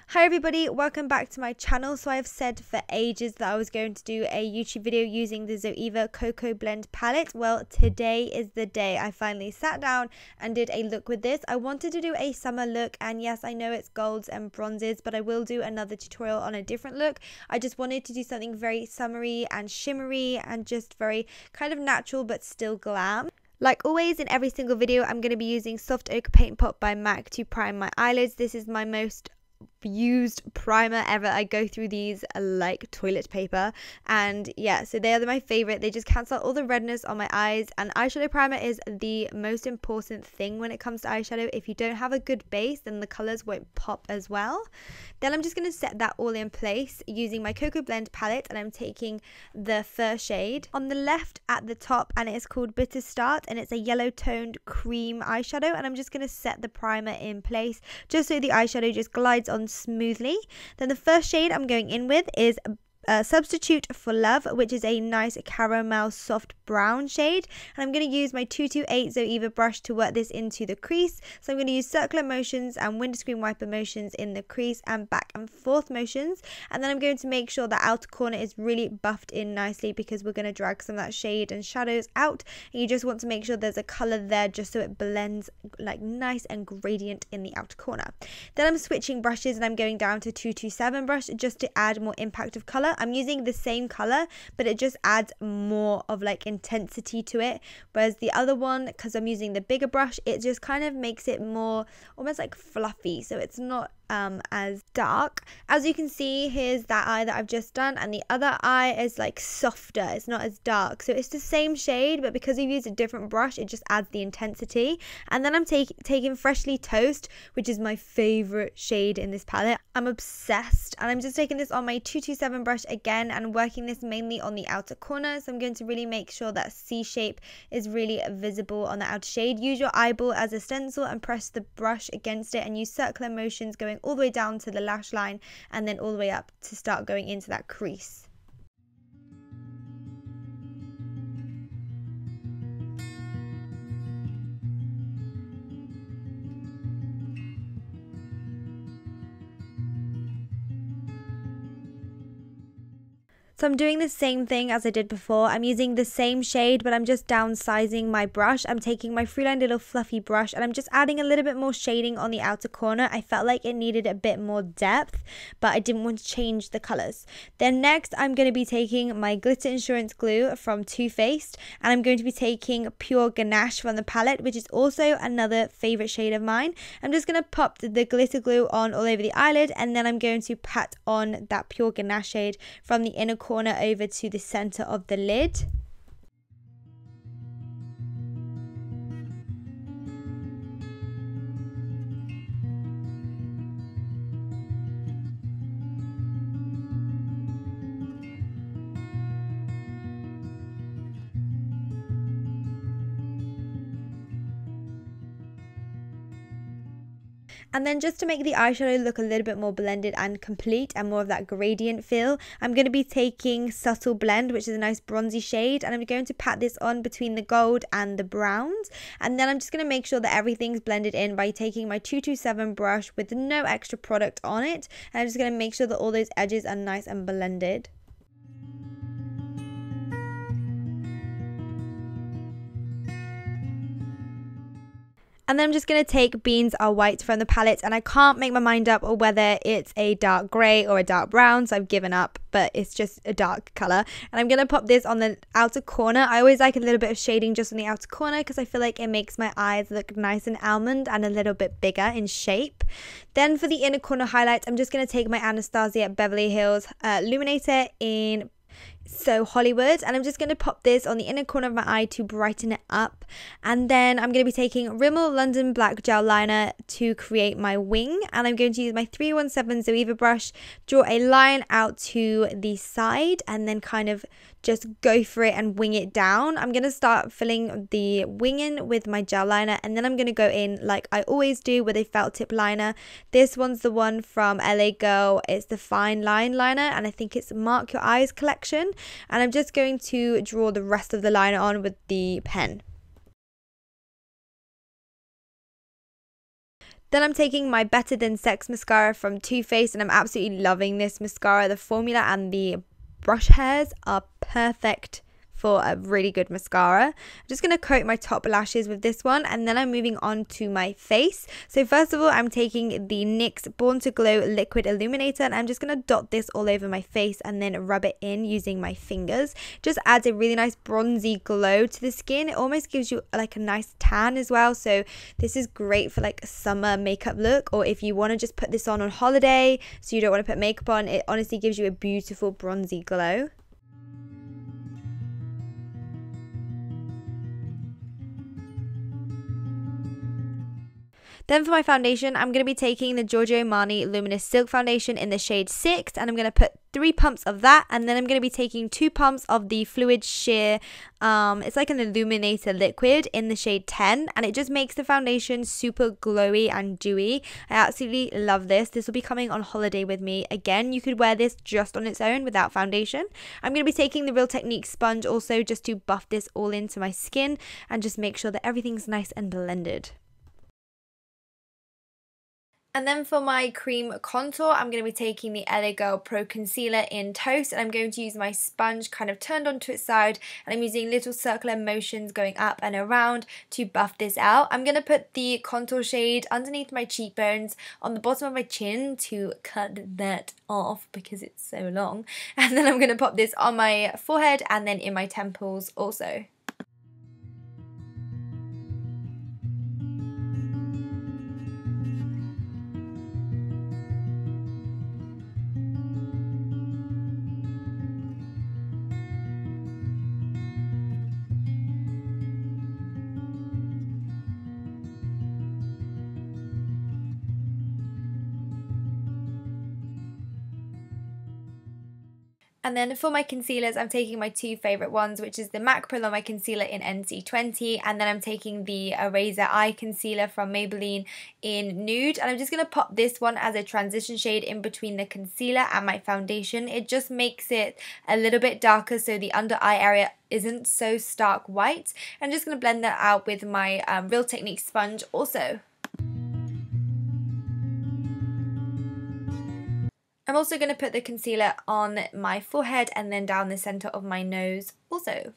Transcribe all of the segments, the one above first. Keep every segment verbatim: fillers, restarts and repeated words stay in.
Hi everybody, welcome back to my channel. So I've said for ages that I was going to do a YouTube video using the Zoeva Cocoa Blend palette. Well, today is the day. I finally sat down and did a look with this. I wanted to do a summer look, and yes, I know it's golds and bronzes, but I will do another tutorial on a different look. I just wanted to do something very summery and shimmery and just very kind of natural but still glam. Like always in every single video, I'm going to be using Soft Ochre Paint Pot by MAC to prime my eyelids. This is my most used primer ever. I go through these like toilet paper, and yeah, so they are my favorite. They just cancel out all the redness on my eyes, and eyeshadow primer is the most important thing when it comes to eyeshadow. If you don't have a good base, then the colors won't pop as well. Then I'm just going to set that all in place using my Cocoa Blend palette, and I'm taking the first shade on the left at the top, and it is called Bitter Start, and it's a yellow toned cream eyeshadow, and I'm just going to set the primer in place just so the eyeshadow just glides on smoothly. Then the first shade I'm going in with is Uh, Substitute for Love, which is a nice caramel soft brown shade, and I'm going to use my two two eight Zoeva brush to work this into the crease. So I'm going to use circular motions and windscreen wiper motions in the crease and back and forth motions, and then I'm going to make sure the outer corner is really buffed in nicely because we're going to drag some of that shade and shadows out, and you just want to make sure there's a color there just so it blends like nice and gradient in the outer corner. Then I'm switching brushes and I'm going down to two two seven brush just to add more impact of color. I'm using the same color, but it just adds more of like intensity to it, whereas the other one, because I'm using the bigger brush, it just kind of makes it more almost like fluffy, so it's not um as dark. As you can see, here's that eye that I've just done, and the other eye is like softer, it's not as dark, so it's the same shade, but because you've used a different brush, it just adds the intensity. And then I'm take, taking Freshly Toast, which is my favorite shade in this palette. I'm obsessed, and I'm just taking this on my two two seven brush again and working this mainly on the outer corner. So I'm going to really make sure that C shape is really visible on the outer shade. Use your eyeball as a stencil and press the brush against it, and use circular motions going all the way down to the lash line and then all the way up to start going into that crease. So I'm doing the same thing as I did before. I'm using the same shade, but I'm just downsizing my brush. I'm taking my Freeline little fluffy brush, and I'm just adding a little bit more shading on the outer corner. I felt like it needed a bit more depth, but I didn't want to change the colors. Then next, I'm going to be taking my Glitter Insurance Glue from Too Faced, and I'm going to be taking Pure Ganache from the palette, which is also another favorite shade of mine. I'm just going to pop the glitter glue on all over the eyelid, and then I'm going to pat on that Pure Ganache shade from the inner corner corner over to the center of the lid. And then just to make the eyeshadow look a little bit more blended and complete and more of that gradient feel, I'm going to be taking Subtle Blend, which is a nice bronzy shade, and I'm going to pat this on between the gold and the browns. And then I'm just going to make sure that everything's blended in by taking my two two seven brush with no extra product on it, and I'm just going to make sure that all those edges are nice and blended. And then I'm just going to take Beans Are White from the palette, and I can't make my mind up or whether it's a dark grey or a dark brown, so I've given up, but it's just a dark colour. And I'm going to pop this on the outer corner. I always like a little bit of shading just on the outer corner because I feel like it makes my eyes look nice and almond and a little bit bigger in shape. Then for the inner corner highlights, I'm just going to take my Anastasia Beverly Hills uh, Illuminator in So Hollywood, and I'm just going to pop this on the inner corner of my eye to brighten it up. And then I'm going to be taking Rimmel London Black Gel Liner to create my wing, and I'm going to use my three one seven Zoeva brush, draw a line out to the side, and then kind of just go for it and wing it down. I'm going to start filling the wing in with my gel liner, and then I'm going to go in like I always do with a felt tip liner. This one's the one from L A Girl. It's the Fine Line Liner, and I think it's Mark Your Eyes collection. And I'm just going to draw the rest of the liner on with the pen. Then I'm taking my Better Than Sex mascara from Too Faced, and I'm absolutely loving this mascara. The formula and the brush hairs are perfect for a really good mascara. I'm just going to coat my top lashes with this one, and then I'm moving on to my face. So first of all, I'm taking the NYX Born to Glow Liquid Illuminator, and I'm just going to dot this all over my face and then rub it in using my fingers. Just adds a really nice bronzy glow to the skin. It almost gives you like a nice tan as well, so this is great for like a summer makeup look, or if you want to just put this on on holiday so you don't want to put makeup on. It honestly gives you a beautiful bronzy glow. Then for my foundation, I'm going to be taking the Giorgio Armani Luminous Silk Foundation in the shade six, and I'm going to put three pumps of that, and then I'm going to be taking two pumps of the Fluid Sheer, um, it's like an illuminator liquid in the shade ten, and it just makes the foundation super glowy and dewy. I absolutely love this. This will be coming on holiday with me. Again, you could wear this just on its own without foundation. I'm going to be taking the Real Technique sponge also just to buff this all into my skin and just make sure that everything's nice and blended. And then for my cream contour, I'm going to be taking the L A Girl Pro Concealer in Toast, and I'm going to use my sponge kind of turned onto its side, and I'm using little circular motions going up and around to buff this out. I'm going to put the contour shade underneath my cheekbones on the bottom of my chin to cut that off because it's so long, and then I'm going to pop this on my forehead and then in my temples also. And then for my concealers, I'm taking my two favourite ones, which is the MAC Prolongwear Concealer in N C twenty, and then I'm taking the Eraser Eye Concealer from Maybelline in Nude, and I'm just going to pop this one as a transition shade in between the concealer and my foundation. It just makes it a little bit darker so the under eye area isn't so stark white. I'm just going to blend that out with my um, Real Technique sponge also. I'm also going to put the concealer on my forehead and then down the centre of my nose also.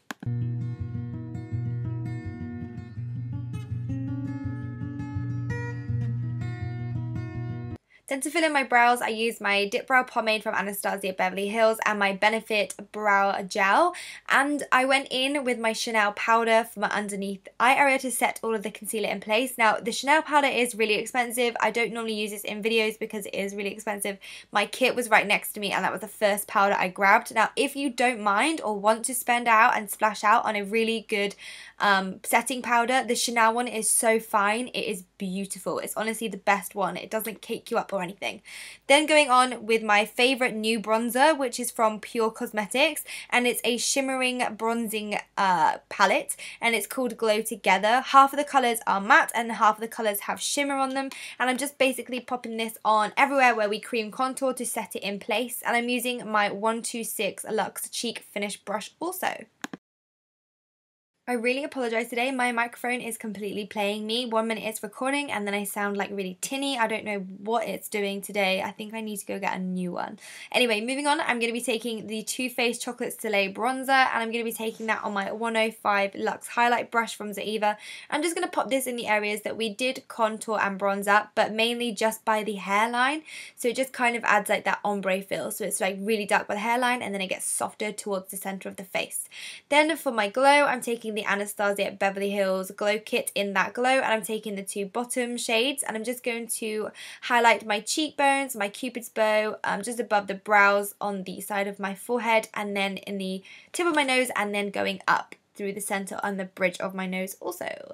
Then to fill in my brows, I used my Dip Brow Pomade from Anastasia Beverly Hills and my Benefit Brow Gel. And I went in with my Chanel powder for my underneath eye area to set all of the concealer in place. Now, the Chanel powder is really expensive. I don't normally use this in videos because it is really expensive. My kit was right next to me and that was the first powder I grabbed. Now, if you don't mind or want to spend out and splash out on a really good um, setting powder, the Chanel one is so fine. It is beautiful. It's honestly the best one. It doesn't cake you up or anything. Then going on with my favorite new bronzer, which is from Pure Cosmetics, and it's a shimmering bronzing uh, palette, and it's called Glow Together. Half of the colours are matte and half of the colours have shimmer on them, and I'm just basically popping this on everywhere where we cream contour to set it in place, and I'm using my one two six Luxe Cheek Finish brush also. I really apologise today, my microphone is completely playing me. One minute it's recording and then I sound like really tinny. I don't know what it's doing today. I think I need to go get a new one. Anyway, moving on, I'm going to be taking the Too Faced Chocolate Soleil Bronzer, and I'm going to be taking that on my one oh five Luxe Highlight Brush from Zoeva. I'm just going to pop this in the areas that we did contour and bronze up, but mainly just by the hairline. So it just kind of adds like that ombre feel. So it's like really dark by the hairline and then it gets softer towards the centre of the face. Then for my glow, I'm taking the Anastasia Beverly Hills Glow Kit in that glow, and I'm taking the two bottom shades, and I'm just going to highlight my cheekbones, my cupid's bow, um, just above the brows on the side of my forehead, and then in the tip of my nose, and then going up through the centre on the bridge of my nose also.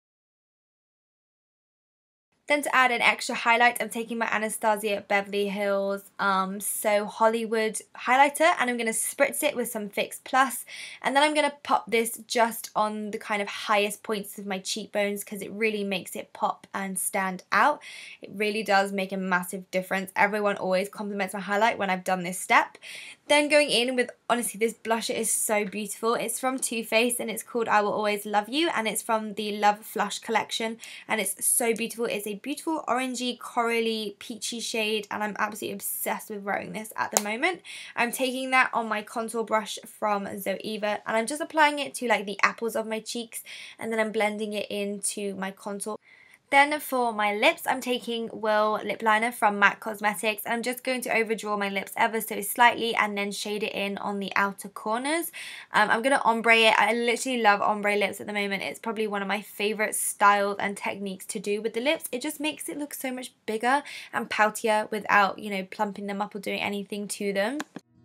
Then to add an extra highlight, I'm taking my Anastasia Beverly Hills um, So Hollywood highlighter, and I'm going to spritz it with some Fix Plus, and then I'm going to pop this just on the kind of highest points of my cheekbones because it really makes it pop and stand out. It really does make a massive difference. Everyone always compliments my highlight when I've done this step. Then going in with, honestly, this blusher is so beautiful. It's from Too Faced and it's called I Will Always Love You, and it's from the Love Flush collection, and it's so beautiful. It's a beautiful orangey, corally, peachy shade, and I'm absolutely obsessed with wearing this at the moment. I'm taking that on my contour brush from Zoeva, and I'm just applying it to like the apples of my cheeks, and then I'm blending it into my contour. Then for my lips, I'm taking Will lip liner from MAC Cosmetics, and I'm just going to overdraw my lips ever so slightly and then shade it in on the outer corners. Um, I'm going to ombre it. I literally love ombre lips at the moment. It's probably one of my favourite styles and techniques to do with the lips. It just makes it look so much bigger and poutier without, you know, plumping them up or doing anything to them.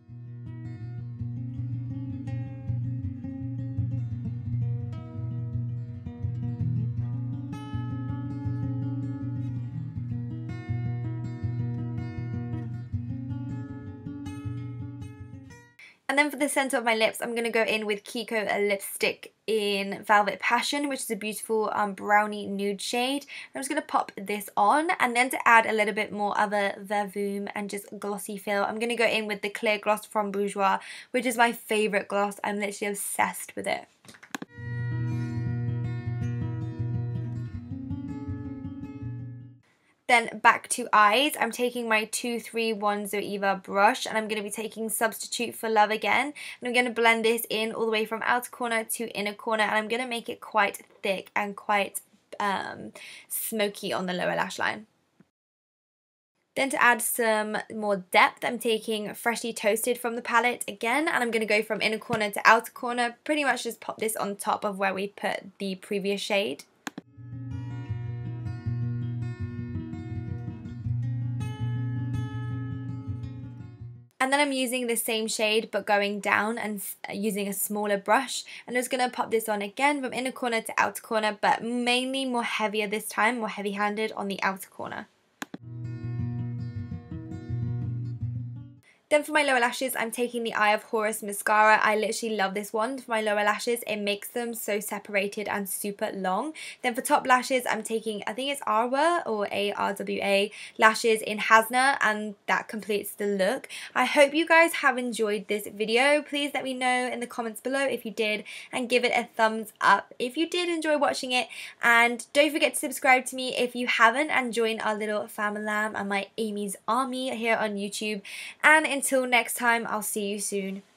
And then for the centre of my lips, I'm going to go in with Kiko, a lipstick in Velvet Passion, which is a beautiful um, brownie nude shade. I'm just going to pop this on, and then to add a little bit more of a vervoom and just glossy feel, I'm going to go in with the clear gloss from Bourjois, which is my favourite gloss. I'm literally obsessed with it. Then back to eyes, I'm taking my two three one Zoeva brush, and I'm going to be taking Substitute for Love again, and I'm going to blend this in all the way from outer corner to inner corner, and I'm going to make it quite thick and quite um, smoky on the lower lash line. Then to add some more depth, I'm taking Freshly Toasted from the palette again, and I'm going to go from inner corner to outer corner, pretty much just pop this on top of where we put the previous shade. And then I'm using the same shade but going down and using a smaller brush. And I'm just going to pop this on again from inner corner to outer corner, but mainly more heavier this time, more heavy-handed on the outer corner. Then for my lower lashes, I'm taking the Eye of Horus mascara. I literally love this one for my lower lashes. It makes them so separated and super long. Then for top lashes, I'm taking, I think it's AWRA or A R W A lashes in Hasna, and that completes the look. I hope you guys have enjoyed this video. Please let me know in the comments below if you did, and give it a thumbs up if you did enjoy watching it. And don't forget to subscribe to me if you haven't, and join our little family and my Amy's army here on YouTube. And in Until next time, I'll see you soon.